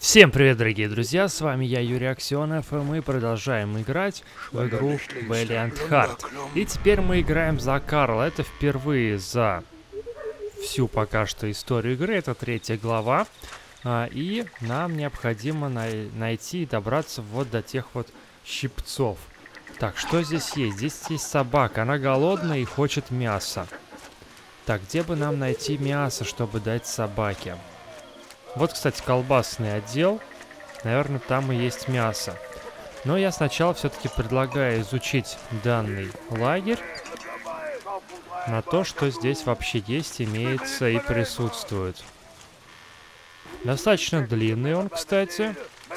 Всем привет, дорогие друзья, с вами я, Юрий Аксенов, и мы продолжаем играть в игру Valiant Heart. И теперь мы играем за Карла. Это впервые за всю пока что историю игры, это 3-я глава. И нам необходимо найти и добраться вот до тех вот щипцов. Так, что здесь есть? Здесь есть собака, она голодная и хочет мяса. Так, где бы нам найти мясо, чтобы дать собаке? Вот, кстати, колбасный отдел. Наверное, там и есть мясо. Но я сначала все-таки предлагаю изучить данный лагерь на то, что здесь вообще есть, имеется и присутствует. Достаточно длинный он, кстати.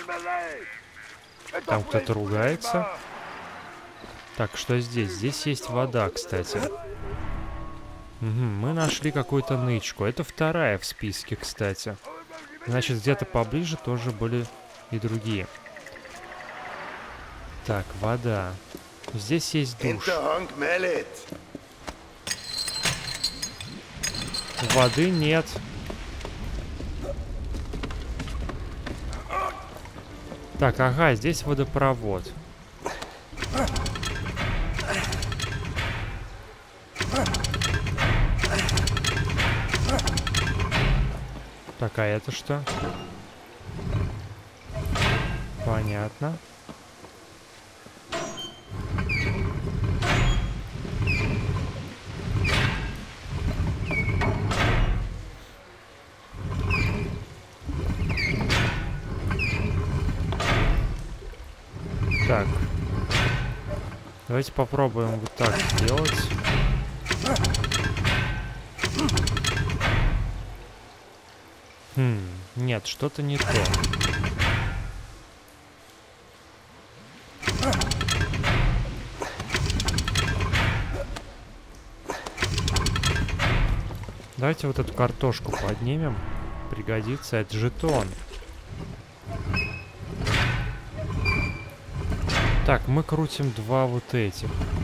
Там кто-то ругается. Так, что здесь? Здесь есть вода, кстати. Угу, мы нашли какую-то нычку. Это 2-я в списке, кстати. Значит, где-то поближе тоже были и другие. Так, вода. Здесь есть душ. Воды нет. Так, ага, здесь водопровод. Так, а это что? Понятно. Так. Давайте попробуем вот так сделать. Нет, что-то не то. Давайте вот эту картошку поднимем. Пригодится, это жетон. Так, мы крутим 2 вот этих.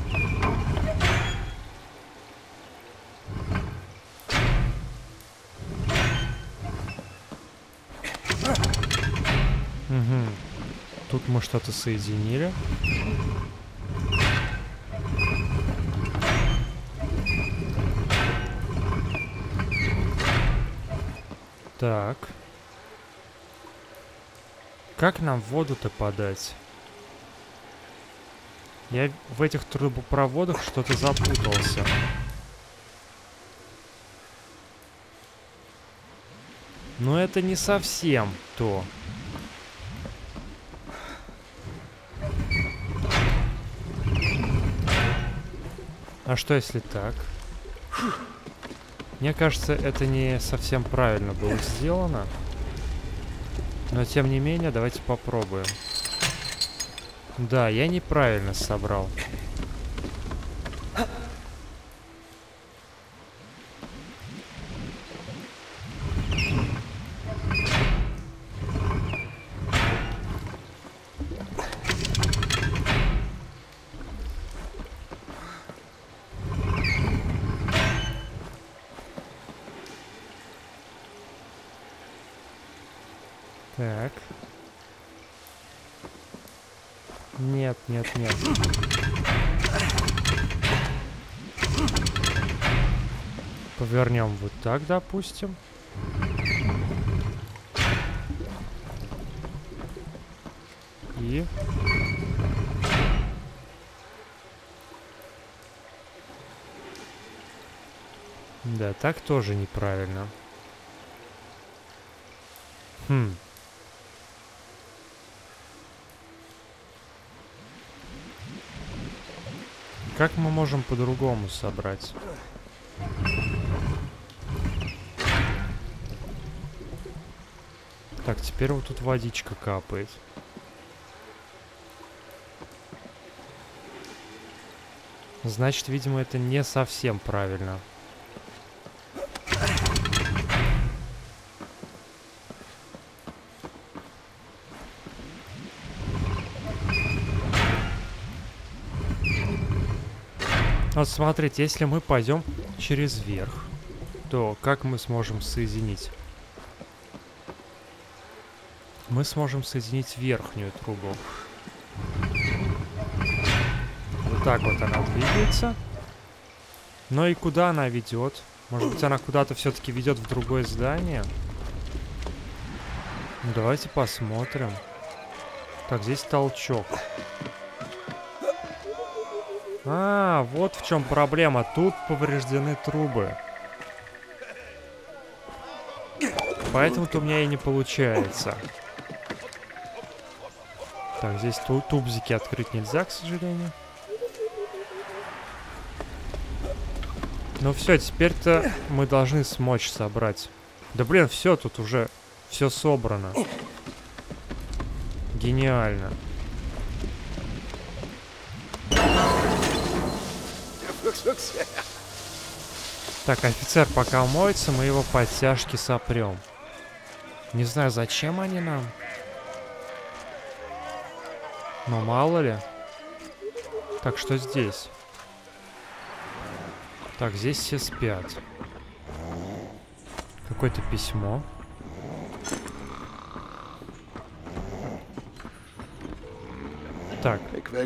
Угу. Тут мы что-то соединили. Так. Как нам воду-то подать? Я в этих трубопроводах что-то запутался. Но это не совсем то. А что если так? Мне кажется, это не совсем правильно было сделано. Но тем не менее, давайте попробуем. Да, я неправильно собрал. Так. Нет, нет, нет. Повернем вот так, допустим. И... Да, так тоже неправильно. Как мы можем по-другому собрать? Так, теперь вот тут водичка капает. Значит, видимо, это не совсем правильно. Вот смотрите, если мы пойдем через верх, то как мы сможем соединить? мы сможем соединить верхнюю трубу. Вот так вот она двигается. Но и куда она ведет? Может быть, она куда-то все-таки ведет в другое здание? Ну, давайте посмотрим. Так, здесь толчок. А, вот в чем проблема. Тут повреждены трубы. Поэтому-то у меня и не получается. Так, здесь тубзики открыть нельзя, к сожалению. Ну все, теперь-то мы должны смочь собрать. Да блин, все, тут уже все собрано. Гениально. Так, офицер пока моется, мы его подтяжки сопрем. Не знаю, зачем они нам. Но мало ли. Так, что здесь? Так, здесь все спят. Какое-то письмо. Так.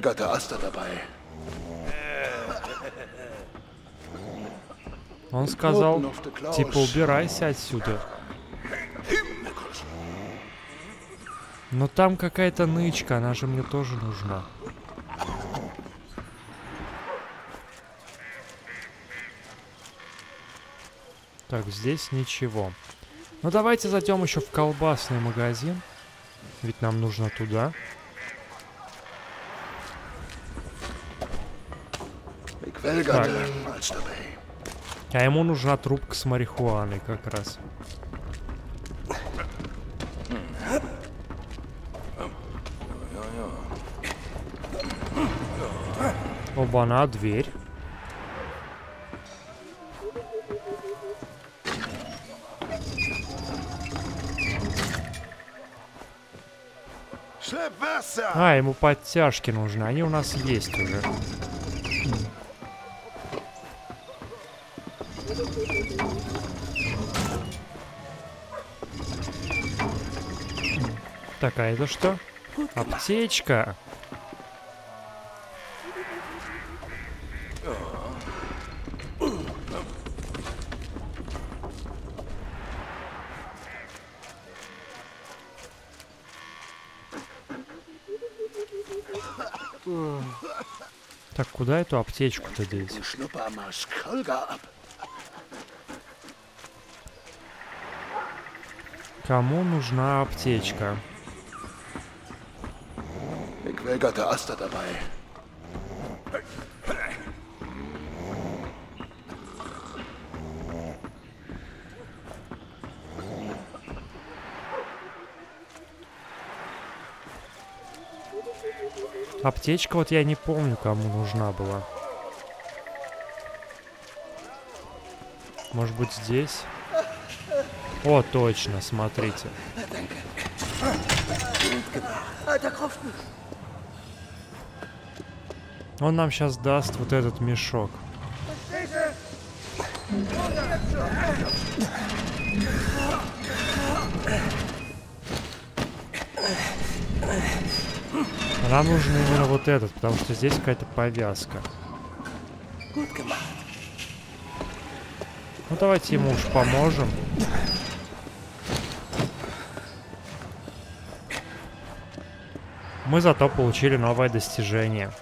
Он сказал, типа, убирайся отсюда. Но там какая-то нычка, она же мне тоже нужна. Так, здесь ничего. Ну давайте зайдем еще в колбасный магазин. Ведь нам нужно туда. Так. А ему нужна трубка с марихуаной как раз. Оба-на, дверь. А, ему подтяжки нужны. Они у нас есть уже. Так, а это что? Аптечка. Так, куда эту аптечку-то деть? Кому нужна аптечка? Аптечка, вот я не помню, кому нужна была. Может быть, здесь? О, точно, смотрите. Он нам сейчас даст вот этот мешок. Нам нужен именно вот этот, потому что здесь какая-то повязка. Ну давайте ему уж поможем. Мы зато получили новое достижение.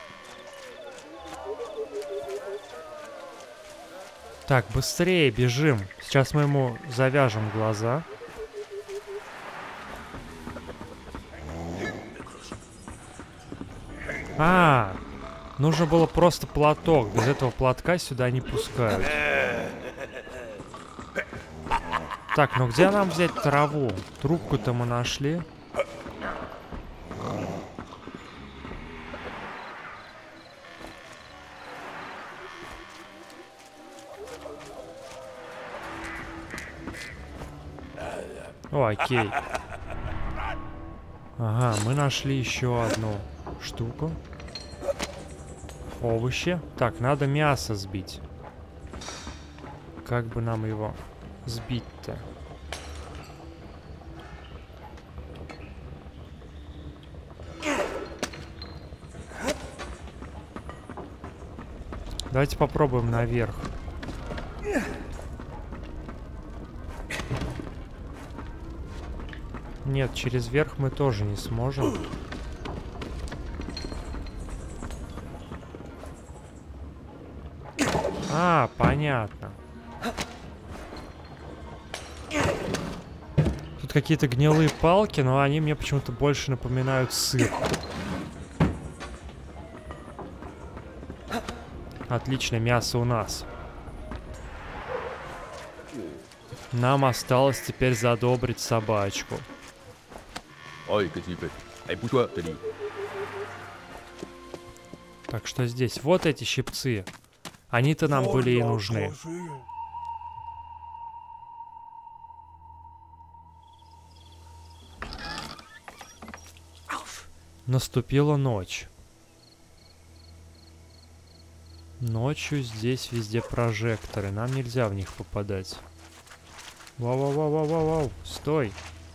Так, быстрее бежим. Сейчас мы ему завяжем глаза. А, нужно было просто платок. Без этого платка сюда не пускают. Так, ну где нам взять траву? Трубку-то мы нашли. О, окей. Ага, мы нашли еще одну штуку. Овощи. Так, надо мясо сбить. Как бы нам его сбить-то? Давайте попробуем наверх. Нет, через верх мы тоже не сможем. А, понятно. Тут какие-то гнилые палки, но они мне почему-то больше напоминают сыр. Отлично, мясо у нас. Нам осталось теперь задобрить собачку. Так, что здесь? Вот эти щипцы. Они-то нам были и нужны. Наступила ночь. Ночью здесь везде прожекторы. Нам нельзя в них попадать. Вау-вау-вау-вау-вау. Стой.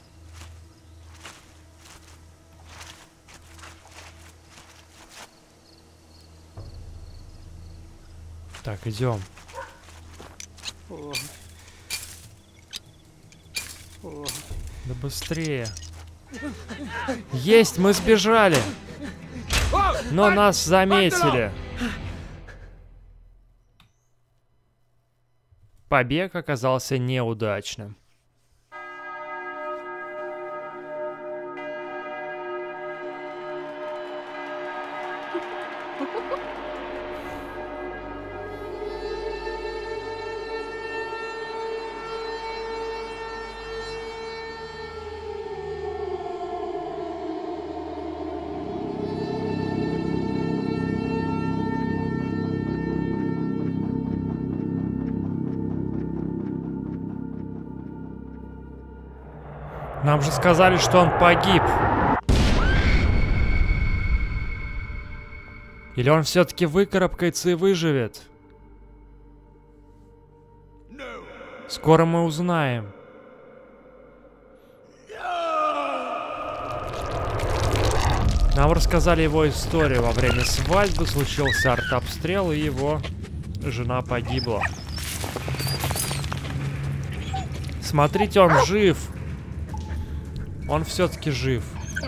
Так, идем. Да быстрее. Есть, мы сбежали. Но нас заметили. Побег оказался неудачным. Нам же сказали, что он погиб. Или он все-таки выкарабкается и выживет? Скоро мы узнаем. Нам рассказали его историю. Во время свадьбы случился артобстрел, и его жена погибла. Смотрите, он жив. Он все-таки жив.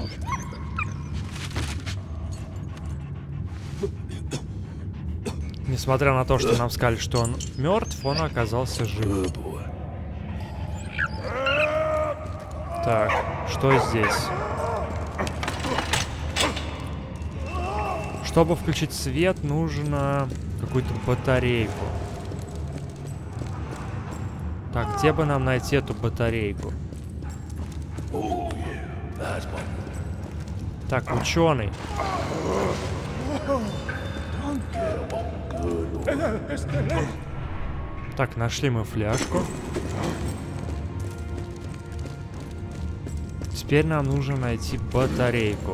Несмотря на то, что нам сказали, что он мертв, он оказался жив. Так, что здесь? Чтобы включить свет, нужно какую-то батарейку. Так, где бы нам найти эту батарейку? Так, ученый. Так, нашли мы фляжку. Теперь нам нужно найти батарейку.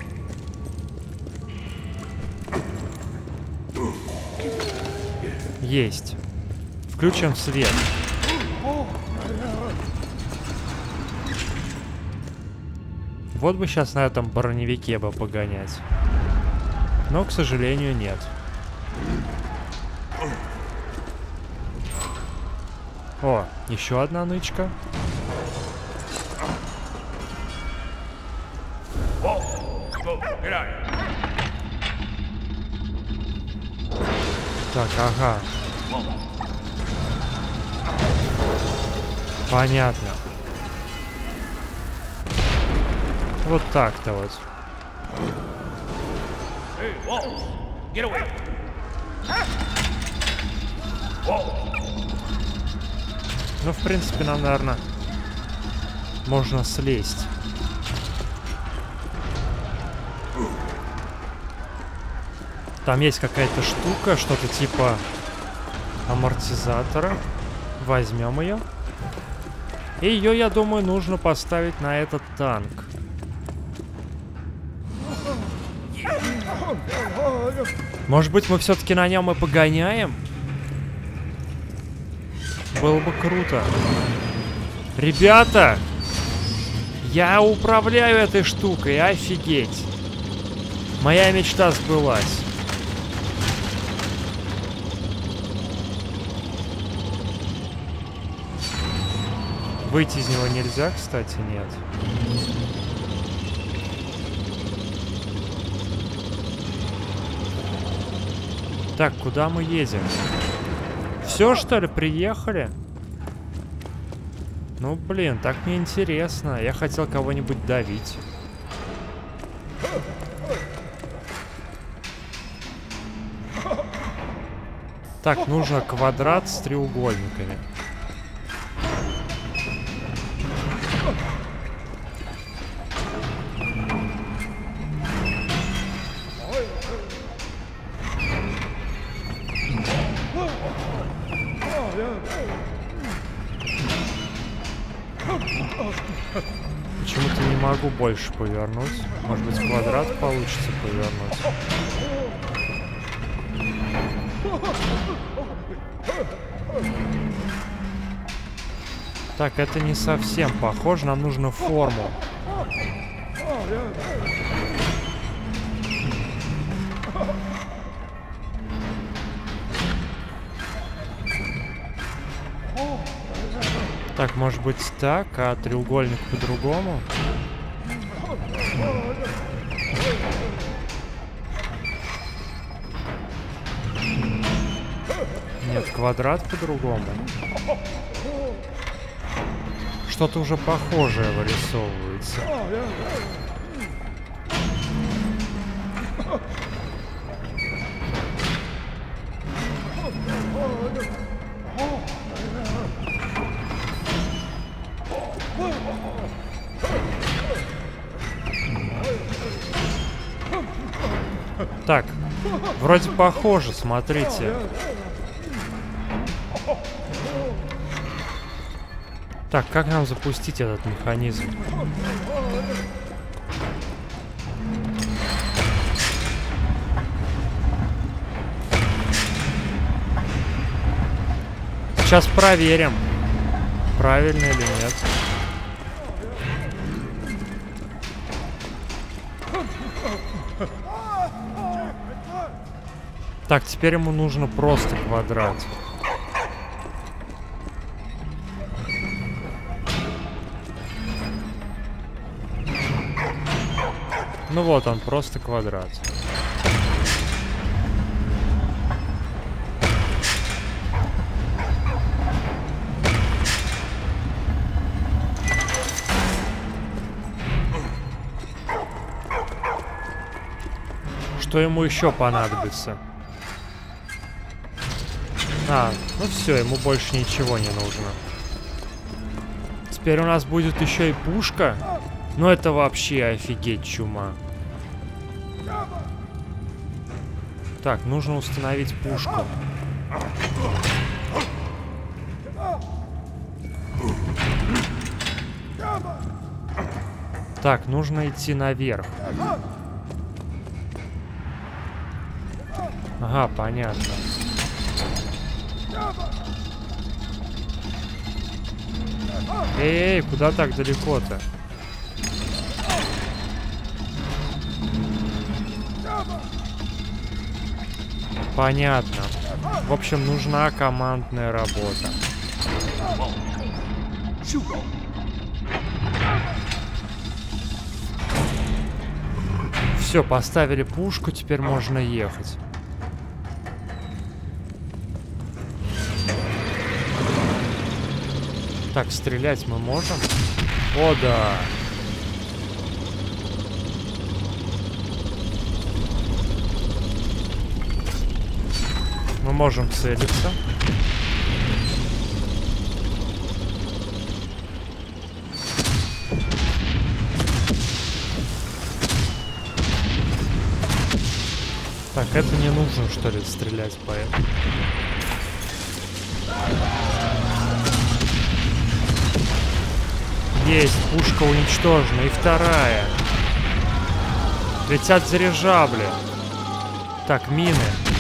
Есть. Включим свет. Вот бы сейчас на этом броневике бы погонять. Но, к сожалению, нет. О, еще одна нычка. Так, ага. Понятно. Вот так-то вот. Ну, в принципе, нам, наверное, можно слезть. Там есть какая-то штука, что-то типа амортизатора. Возьмем ее. И ее, я думаю, нужно поставить на этот танк. Может быть, мы все-таки на нем и погоняем? Было бы круто. Ребята! Я управляю этой штукой, офигеть! Моя мечта сбылась. Выйти из него нельзя, кстати, нет. Так, куда мы едем? Все, что ли, приехали? Ну, блин, так неинтересно. Я хотел кого-нибудь давить. Так, нужно квадрат с треугольниками. Почему-то не могу больше повернуть. Может быть, квадрат получится повернуть. Так, это не совсем похоже. Нам нужно форму. Так, может быть так, а треугольник по-другому? Нет, квадрат по-другому. Что-то уже похожее вырисовывается. Так, вроде похоже, смотрите. Так, как нам запустить этот механизм? Сейчас проверим, правильно или нет. Так, теперь ему нужно просто квадрат. Ну вот он, просто квадрат. Что ему еще понадобится? А, ну все, ему больше ничего не нужно. Теперь у нас будет еще и пушка. Ну это вообще офигеть чума. Так, нужно установить пушку. Так, нужно идти наверх. Ага, понятно. Эй, куда так далеко-то? Понятно. В общем, нужна командная работа. Все, поставили пушку, теперь можно ехать. Так, стрелять мы можем? О, да. Мы можем целиться. Так, это не нужно, что ли, стрелять по этому. Есть, пушка уничтожена. И вторая. Летят дирижабли. Так, мины.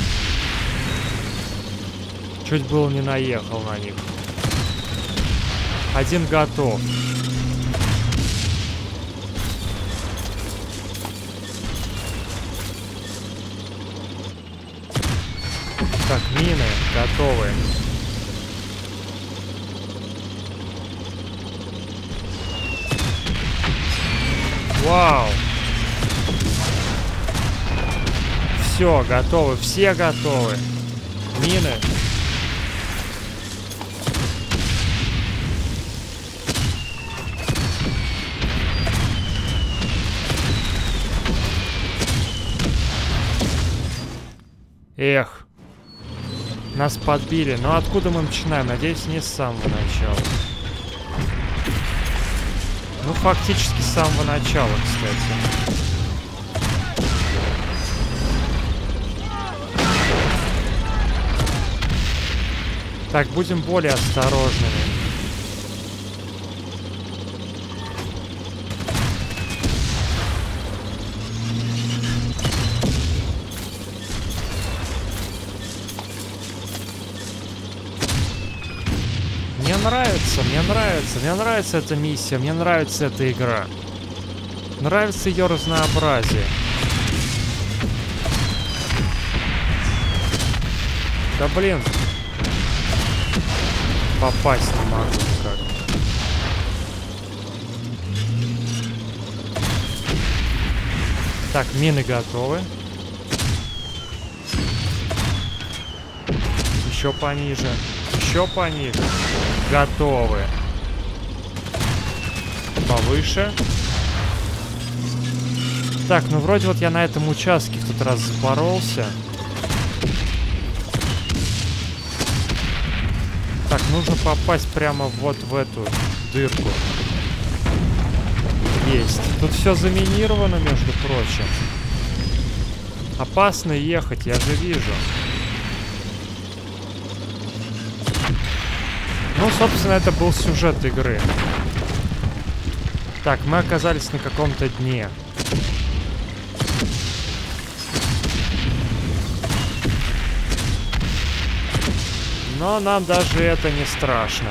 Чуть было не наехал на них. Один готов. Так, мины готовы. Вау. Все, готовы. Все готовы. Мины. Эх. Нас подбили. Но откуда мы начинаем? Надеюсь, не с самого начала. Ну, фактически с самого начала, кстати. Так, будем более осторожными. Мне нравится эта миссия, мне нравится эта игра. Нравится ее разнообразие. Да блин. Попасть не могу никак. Так, мины готовы. Еще пониже. Еще пониже. Готовы. Повыше. Так, ну вроде вот я на этом участке в тот раз запоролся. Так, нужно попасть прямо вот в эту дырку. Есть. Тут все заминировано, между прочим. Опасно ехать, я же вижу. Ну, собственно, это был сюжет игры. Так, мы оказались на каком-то дне. Но нам даже это не страшно.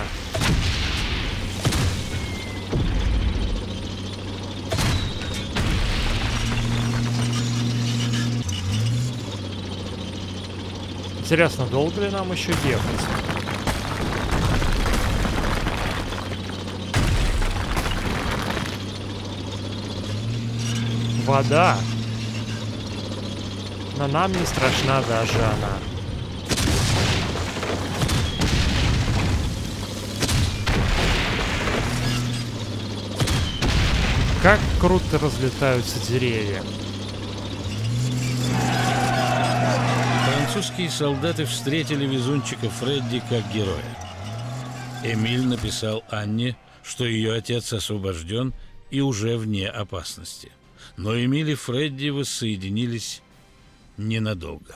Интересно, долго ли нам еще ехать? Вода. Но нам не страшна даже она. Как круто разлетаются деревья. Французские солдаты встретили везунчика Фредди как героя. Эмиль написал Анне, что ее отец освобожден и уже вне опасности. Но Эмиль и Фредди воссоединились ненадолго.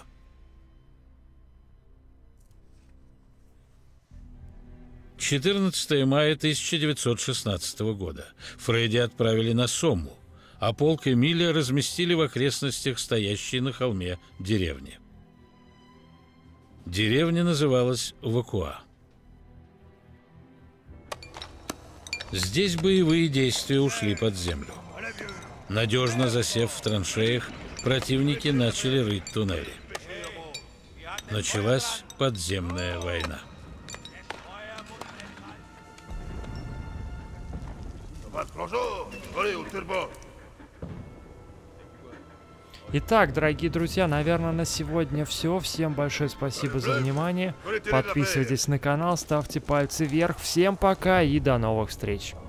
— 14 мая 1916 года. Фредди отправили на Сомму, а полк Эмиля разместили в окрестностях стоящей на холме деревни. Деревня называлась Вакуа. Здесь боевые действия ушли под землю. Надежно засев в траншеях, противники начали рыть туннели. Началась подземная война. Итак, дорогие друзья, наверное, на сегодня все. Всем большое спасибо за внимание. Подписывайтесь на канал, ставьте пальцы вверх. Всем пока и до новых встреч.